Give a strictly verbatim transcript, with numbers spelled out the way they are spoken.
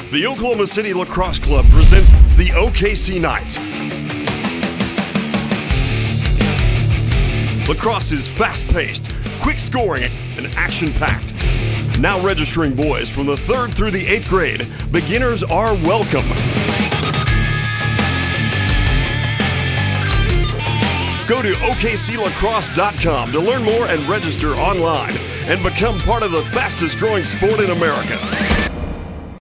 The Oklahoma City Lacrosse Club presents the O K C Night. Lacrosse is fast-paced, quick-scoring, and action-packed. Now registering boys from the third through the eighth grade, beginners are welcome. Go to O K C lacrosse dot com to learn more and register online and become part of the fastest-growing sport in America.